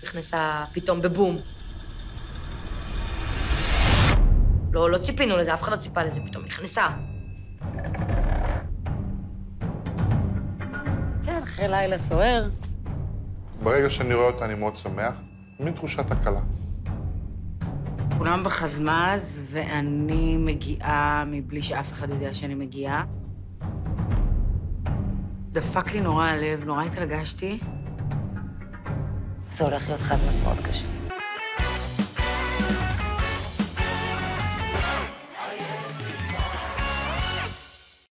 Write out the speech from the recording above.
נכנסה פתאום בבום. לא ציפינו לזה, אף אחד לא ציפה לזה, פתאום נכנסה. כן, אחרי לילה סוער. ברגע שאני רואה אותה אני מאוד שמח, מין תחושת הקלה. כולם בחזמז, ואני מגיעה מבלי שאף אחד יודע שאני מגיעה. דפק לי נורא הלב, נורא התרגשתי. זה הולך להיות חזמז מאוד קשה.